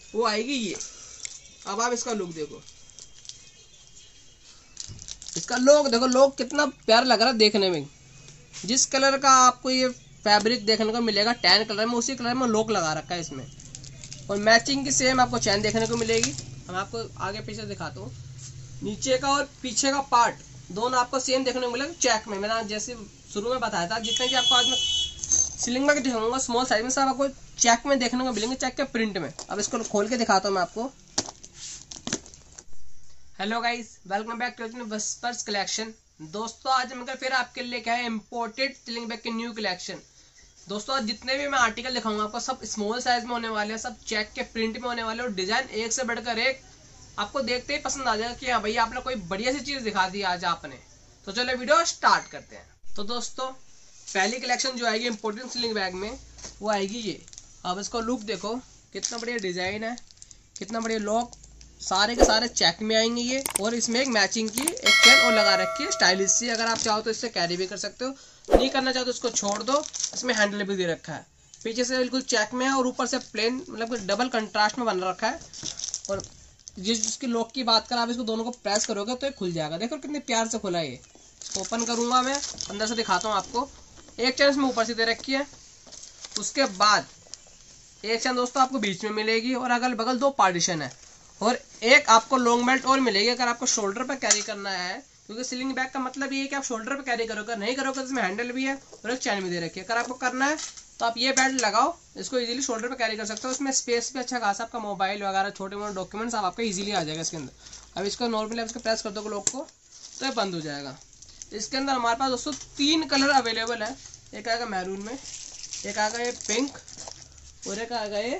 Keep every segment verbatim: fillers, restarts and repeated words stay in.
वो आएगी ये। अब आप इसका लुक देखो, इसका लुक देखो, लुक कितना प्यारा लग रहा है देखने में। जिस कलर का आपको ये फैब्रिक देखने को मिलेगा टैन कलर में, उसी कलर में लुक लगा रखा है इसमें। और मैचिंग की सेम आपको चैन देखने को मिलेगी। हम आपको आगे पीछे दिखाता हूँ। नीचे का और पीछे का पार्ट दोनों आपको सेम देखने को मिलेगा चेक में। मैंने जैसे शुरू में बताया था, जितने की आपको आज मैं सीलिंग में दिखाऊंगा स्मॉल साइज में, सब आपको चेक में देखने को मिलेंगे, चेक के प्रिंट में। अब इसको खोल के दिखाता हूँ मैं आपको। Hello guys, welcome back to Whispers collection. दोस्तों आज हम फिर आपके लिए क्या है इम्पोर्टेड सीलिंग बैग के न्यू कलेक्शन। दोस्तों जितने भी मैं आर्टिकल दिखाऊंगा आपको सब स्मॉल साइज में होने वाले हैं, सब चेक के प्रिंट में होने वाले हैं और डिजाइन एक से बढ़कर एक आपको देखते ही पसंद आ जाएगा कि हाँ भैया आपने कोई बढ़िया सी चीज दिखा दी आज आपने। तो चलो वीडियो स्टार्ट करते हैं। तो दोस्तों पहली कलेक्शन जो आएगी इम्पोर्टेड सीलिंग बैग में वो आएगी ये। अब इसको लुक देखो, कितना बढ़िया डिजाइन है, कितना बढ़िया लॉक, सारे के सारे चेक में आएंगे ये। और इसमें एक मैचिंग की एक चेन और लगा रखी है स्टाइलिश सी। अगर आप चाहो तो इससे कैरी भी कर सकते हो, नहीं करना चाहो तो इसको छोड़ दो। इसमें हैंडल भी दे रखा है, पीछे से बिल्कुल चेक में है और ऊपर से प्लेन मतलब डबल कंट्रास्ट में बन रखा है। और जिस जिसकी लॉक की बात करें, आप इसको दोनों को प्रेस करोगे तो ये खुल जाएगा। देखो कितने प्यार से खुला है ये। ओपन करूंगा मैं, अंदर से दिखाता हूँ आपको। एक चेन इसमें ऊपर से दे रखी है, उसके बाद एक चेन दोस्तों आपको बीच में मिलेगी और अगल बगल दो पार्टीशन है। और एक आपको लॉन्ग बेल्ट और मिलेगी अगर आपको शोल्डर पे कैरी करना है, क्योंकि सीलिंग बैग का मतलब ये है कि आप शोल्डर पे कैरी करोगे, नहीं करोगे तो इसमें हैंडल भी है और एक चैन भी दे रखी है। अगर आपको करना है तो आप ये बेल्ट लगाओ, इसको इजीली शोल्डर पे कैरी कर सकते हो। इसमें स्पेस भी अच्छा खासा, आपका मोबाइल वगैरह छोटे मोटे डॉक्यूमेंट्स आप आपका इजीली आ जाएगा इसके अंदर। अब इसको नॉर्मली आप इसको प्रेस कर दोगे लॉक को तो ये बंद हो जाएगा। इसके अंदर हमारे पास दोस्तों तीन कलर अवेलेबल है। एक आएगा मैरून में, एक आएगा ये पिंक और एक आएगा ये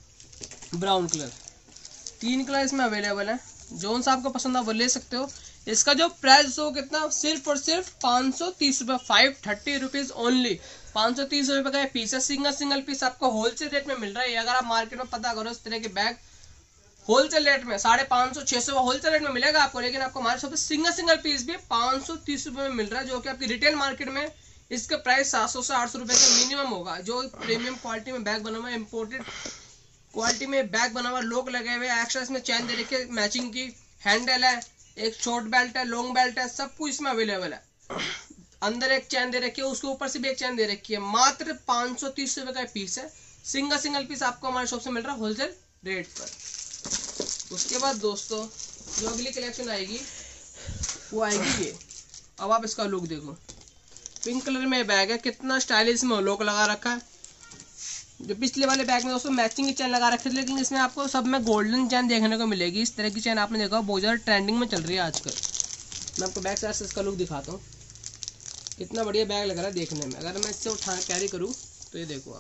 ब्राउन कलर। तीन कलर इसमें अवेलेबल है, जोन सा आपको पसंद है वो ले सकते हो। इसका जो प्राइस हो कितना, सिर्फ और सिर्फ पाँच सौ तीस रुपये, फाइव थर्टी रुपीज ओनली। पाँच सौ तीस रुपये का पीस है, सिंगल सिंगल पीस आपको होलसेल रेट में मिल रहा है। अगर आप मार्केट में पता करो इस तरह के बैग होलसेल रेट में साढ़े पाँच सौ छह सौ होलसेल रेट में मिलेगा आपको, लेकिन आपको हमारे शॉप पे सिंगल सिंगल पीस भी पाँच सौ तीस रुपये में मिल रहा है, जो कि आपकी रिटेल मार्केट में इसका प्राइस सात सौ से आठ सौ रुपये का मिनिमम होगा। जो प्रीमियम क्वालिटी में बैग बना हुआ है, इम्पोर्टेड क्वालिटी में बैग बना हुआ, लोग लगे हुए, एक्स्ट्रा इसमें चैन दे रखी है, मैचिंग की हैंडल है, एक शॉर्ट बेल्ट है, लॉन्ग बेल्ट है, सब कुछ इसमें अवेलेबल है। अंदर एक चैन दे रखी है, उसके ऊपर से भी एक चैन दे रखी है। मात्र पाँच सौ तीस रुपये का पीस है, सिंगल सिंगल पीस आपको हमारे शॉप से मिल रहा है होलसेल रेट पर। उसके बाद दोस्तों जो अगली कलेक्शन आएगी वो आएगी ये। अब आप इसका लुक देखो, पिंक कलर में बैग है, कितना स्टाइलिश में लॉक लगा रखा है। जो पिछले वाले बैग में दोस्तों मैचिंग की चैन लगा रखी थी, लेकिन इसमें आपको सब में गोल्डन चैन देखने को मिलेगी। इस तरह की चैन आपने देखा बहुत ज़्यादा ट्रेंडिंग में चल रही है आजकल। मैं आपको बैग से इसका लुक दिखाता हूँ, कितना बढ़िया बैग लग रहा है देखने में। अगर मैं इससे उठा कैरी करूँ तो ये देखो,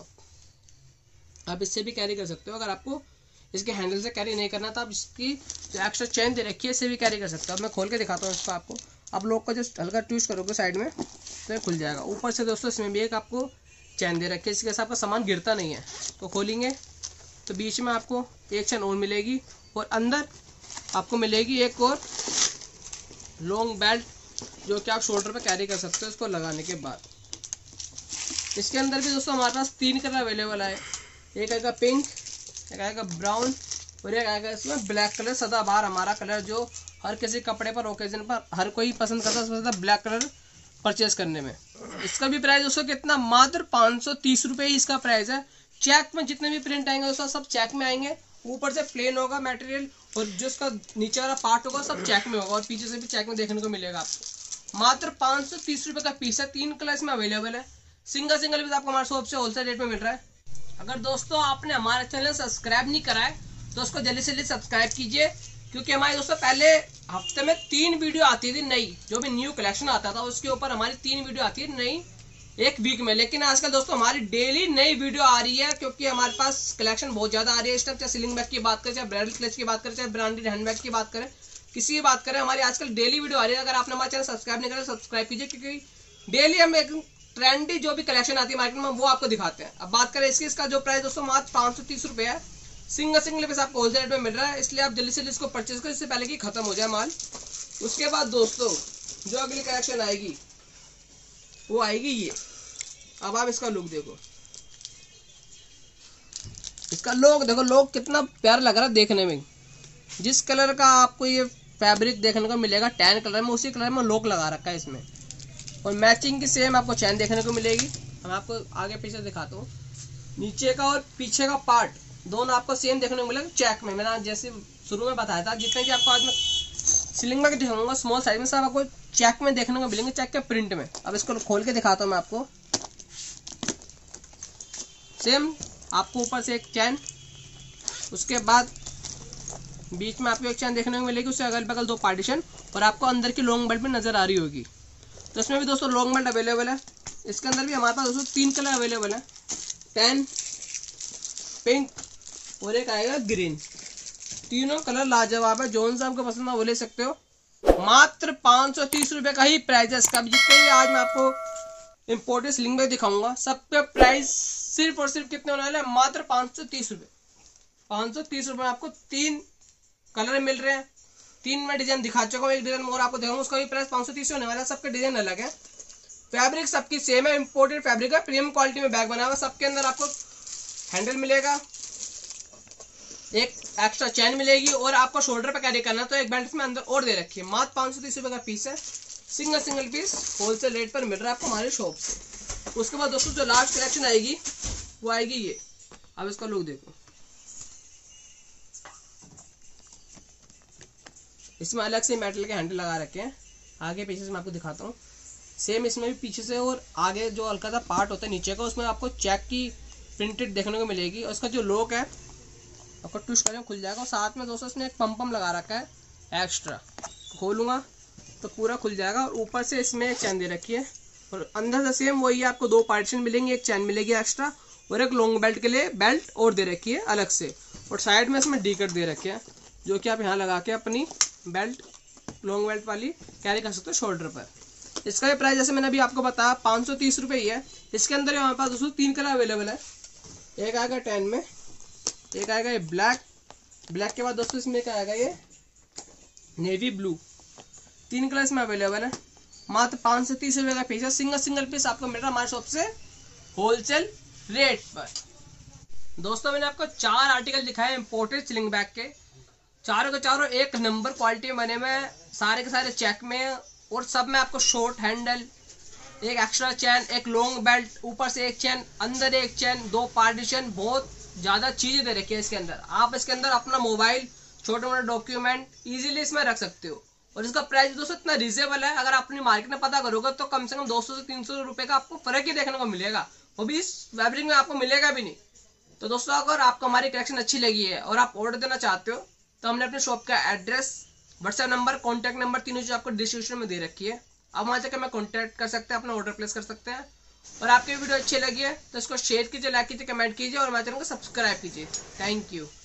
आप आप इससे भी कैरी कर सकते हो। अगर आपको इसके हैंडल से कैरी नहीं करना तो आप इसकी जो एक्स्ट्रा चैन दे रखी है इससे भी कैरी कर सकते हो। अब मैं खोल के दिखाता हूँ इसको आपको। आप लोग का जो हल्का ट्विस्ट करोगे साइड में तो ये खुल जाएगा। ऊपर से दोस्तों इसमें भी एक आपको चैन दे रखी है, इसके साथ आपका सामान गिरता नहीं है। तो खोलेंगे तो बीच में आपको एक चैन और मिलेगी और अंदर आपको मिलेगी एक और लॉन्ग बेल्ट, जो कि आप शोल्डर पे कैरी कर सकते हो इसको लगाने के बाद। इसके अंदर भी दोस्तों हमारे पास तीन कलर अवेलेबल है। एक आएगा पिंक, एक आएगा ब्राउन और एक आएगा इसमें ब्लैक कलर, सदाबहार हमारा कलर जो हर किसी कपड़े पर ओकेजन पर हर कोई पसंद करता है ब्लैक कलर परचेज करने में। इसका भी प्राइस दोस्तों कितना, मात्र पाँच सौ तीस रुपये ही इसका प्राइस है। चेक में जितने भी प्रिंट आएंगे दोस्तों सब चेक में आएंगे। ऊपर से प्लेन होगा मटेरियल और जो इसका नीचे वाला पार्ट होगा सब चेक में होगा और पीछे से भी चेक में देखने को मिलेगा आपको। मात्र पाँच सौ तीस रुपये का पीस है, तीन कलर इसमें अवेलेबल है। सिंगल सिंगल पीस आपको हमारे शॉप से होलसेल रेट में मिल रहा है। अगर दोस्तों आपने हमारा चैनल सब्सक्राइब नहीं करा है तो उसको जल्दी से जल्दी सब्सक्राइब कीजिए, क्योंकि हमारे दोस्तों पहले हफ्ते में तीन वीडियो आती थी नई, जो भी न्यू कलेक्शन आता था उसके ऊपर हमारी तीन वीडियो आती है नई एक वीक में। लेकिन आजकल दोस्तों हमारी डेली नई वीडियो आ रही है, क्योंकि हमारे पास कलेक्शन बहुत ज्यादा आ रही है इस टाइम। चाहे सीलिंग बैग की बात करें, चाहे ब्राइडल क्लच की बात करें, चाहे ब्रांडेड हैंडबैग की बात करें, किसी की बात करें, हमारी आजकल डेली वीडियो आ रही है। अगर आपने हमारा चैनल सब्सक्राइब नहीं करा सब्सक्राइब कीजिए, क्योंकि डेली हम एक ट्रेंडी जो भी कलेक्शन आती है मार्केट में वो आपको दिखाते हैं। अब बात करें इसकी, इसका जो प्राइस दोस्तों मात्र पाँच सौ तीस रुपये है, सिंगल सिंगल पीस आपको होलसेल रेट में मिल रहा है। इसलिए आप जल्दी से जल्दी इसको परचेज करें, इससे पहले कि खत्म हो जाए माल। उसके बाद दोस्तों जो अगली कलेक्शन आएगी वो आएगी ये। अब आप इसका लुक देखो, इसका लोग देखो, लोग कितना प्यारा लग रहा है देखने में। जिस कलर का आपको ये फैब्रिक देखने को मिलेगा टैन कलर में, उसी कलर में लोग लगा रखा है इसमें। और मैचिंग की सेम आपको चैन देखने को मिलेगी। हम आपको आगे पीछे दिखाता हूँ। नीचे का और पीछे का पार्ट दोनों आपको सेम देखने को मिलेगा चेक में। मैंने जैसे शुरू में बताया था, जितने की आपको आज मैं सीलिंग में दिखाऊंगा स्मॉल साइज में, सब आपको चेक में देखने को मिलेंगे, चेक के प्रिंट में। अब इसको खोल के दिखाता हूँ मैं आपको। सेम आपको ऊपर से एक चैन, उसके बाद बीच में आपको एक चैन देखने को मिलेगी, उससे अगल बगल दो पार्टीशन, और आपको अंदर की लॉन्ग बेल्ट में नजर आ रही होगी। तो इसमें भी दोस्तों लॉन्ग बेल्ट अवेलेबल है। इसके अंदर भी हमारे पास दोस्तों तीन कलर अवेलेबल है, टैन, पिंक और एक आएगा ग्रीन। तीनों कलर लाजवाब है, जोन सा आपको पसंद है वो ले सकते हो। मात्र पाँच सौ तीस रुपए का ही प्राइस है इसका। जितने भी आज मैं आपको इम्पोर्टेड स्लिंग बैग दिखाऊंगा, सबका प्राइस सिर्फ और सिर्फ कितने होने वाले हैं, मात्र पाँच सौ तीस रुपए। पाँच सौ तीस रुपए में आपको तीन कलर मिल रहे हैं। तीन में डिजाइन दिखा चुका हूँ, एक डिजाइन और आपको दिखाऊंगा, उसका भी प्राइस पाँच सौ तीस होने वाला है। सबके डिजाइन अलग है, फैब्रिक सबकी सेम है, इंपोर्टेड फैब्रिक है, प्रीमियम क्वालिटी में बैग बना हुआ। सबके अंदर आपको हैंडल मिलेगा, एक एक्स्ट्रा चैन मिलेगी, और आपको शोल्डर पे कैरी करना तो एक बेल्ट में अंदर और दे रखी है। मात्र पाँच सौ तीस रुपए का पीस है, single single piece wholesale rate पर मिल रहा है आपको हमारे शॉप से। उसके बाद दोस्तों जो लास्ट कलेक्शन आएगी वो आएगी ये। अब इसका लुक देखो, इसमें अलग से मेटल के हैंडल लगा रखे हैं। आगे पीछे से मैं आपको दिखाता हूँ। सेम इसमें भी पीछे से और आगे जो हल्का सा पार्ट होता है नीचे का, उसमें आपको चेक की प्रिंटेड देखने को मिलेगी। और उसका जो लॉक है आपको ट्विस्ट करें खुल जाएगा। और साथ में दोस्तों इसने एक पम पम लगा रखा है एक्स्ट्रा, खोलूंगा तो पूरा खुल जाएगा। और ऊपर से इसमें एक चैन दे रखी है, और अंदर से सेम वही आपको दो पार्टीशन मिलेंगे, एक चैन मिलेगी एक्स्ट्रा, और एक लॉन्ग बेल्ट के लिए बेल्ट और दे रखी है अलग से। और साइड में इसमें डी कट दे रखे हैं, जो कि आप यहाँ लगा के अपनी बेल्ट लॉन्ग बेल्ट वाली कैरी कर सकते हो शोल्डर पर। इसका भी प्राइस जैसे मैंने अभी आपको बताया पाँच सौ तीस रुपये ही है। इसके अंदर हमारे पास दोस्तों तीन कलर अवेलेबल है। एक आएगा टैन में, एक आएगा ये ब्लैक, ब्लैक के बाद दोस्तों इसमें एक आएगा ये नेवी ब्लू। तीन कलर इसमें अवेलेबल है। मात्र पाँच सौ तीस रुपये का पीस है। सिंगल सिंगल पीस आपको मिल रहा है हमारे शॉप से होलसेल रेट पर। दोस्तों मैंने आपको चार आर्टिकल दिखाए इम्पोर्टेड स्लिंग बैग के, चारों के चारों एक नंबर क्वालिटी में बने हुए हैं, सारे के सारे चेक में, और सब में आपको शॉर्ट हैंडल, एक एक्स्ट्रा चैन, एक लॉन्ग बेल्ट, ऊपर से एक चैन, अंदर एक चैन, दो पार्टीशन, बहुत ज्यादा चीजें दे रखी है इसके अंदर। आप इसके अंदर अपना मोबाइल, छोटे मोटे डॉक्यूमेंट इजीली इसमें रख सकते हो। और इसका प्राइस दोस्तों इतना रिजनेबल है, अगर अपनी मार्केट में पता करोगे तो कम से कम दो सौ से तीन सौ रुपए का आपको फर्क ही देखने को मिलेगा, वो भी इस फैब्रिक में आपको मिलेगा भी नहीं। तो दोस्तों अगर आपको हमारी कलेक्शन अच्छी लगी है और आप ऑर्डर देना चाहते हो, तो हमने अपने शॉप का address, WhatsApp number, contact number तीनों चीज आपको डिस्क्रिप्शन में दे रखी है। आप वहां जाकर हमें कॉन्टैक्ट कर सकते हैं, अपना ऑर्डर प्लेस कर सकते हैं। और आपकी वीडियो अच्छी लगी है तो इसको शेयर कीजिए, लाइक कीजिए, कमेंट कीजिए, और हमारे चैनल को सब्सक्राइब कीजिए। Thank you.